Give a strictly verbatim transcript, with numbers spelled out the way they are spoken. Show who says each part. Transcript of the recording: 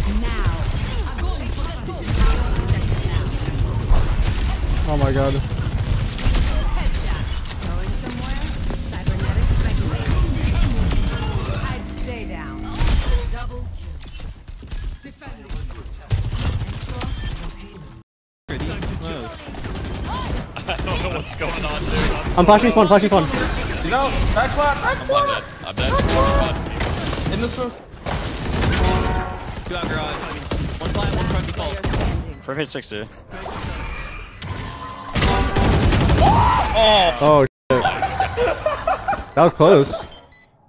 Speaker 1: Oh my god.
Speaker 2: Going somewhere? Cybernetics regulated. I'd stay down. Double kill. Defending.
Speaker 3: I don't know what's going on, dude.
Speaker 1: I'm flashing spawn, flashing spawn.
Speaker 4: No, back flat, back
Speaker 3: I'm
Speaker 4: flat.
Speaker 3: dead. I'm dead.
Speaker 4: In this room.
Speaker 3: Two out garage. One flat, one front default. Front hit sixty.
Speaker 1: Oh, shit. That was close.